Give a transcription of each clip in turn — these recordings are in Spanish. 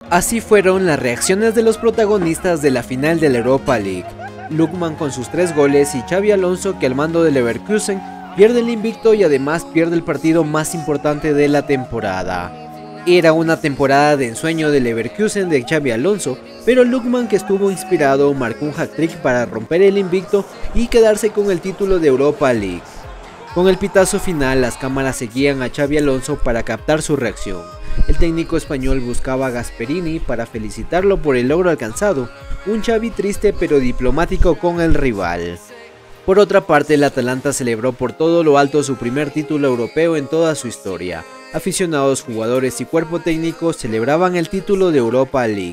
Así fueron las reacciones de los protagonistas de la final de la Europa League. Lookman con sus 3 goles y Xabi Alonso, que al mando del Leverkusen pierde el invicto y además pierde el partido más importante de la temporada. Era una temporada de ensueño del Leverkusen de Xabi Alonso, pero Lookman, que estuvo inspirado, marcó un hat-trick para romper el invicto y quedarse con el título de Europa League. Con el pitazo final, las cámaras seguían a Xabi Alonso para captar su reacción. El técnico español buscaba a Gasperini para felicitarlo por el logro alcanzado, un Xavi triste pero diplomático con el rival. Por otra parte, el Atalanta celebró por todo lo alto su primer título europeo en toda su historia. Aficionados, jugadores y cuerpo técnico celebraban el título de Europa League.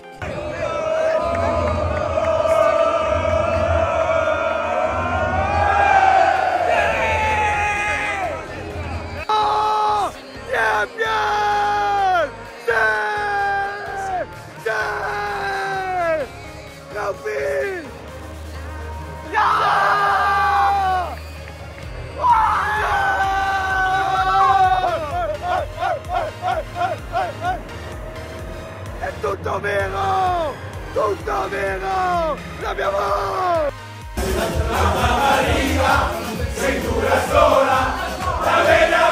Tutto vero! Tutto vero! L'abbiamo! La Maria, sei tu la sola, la vera!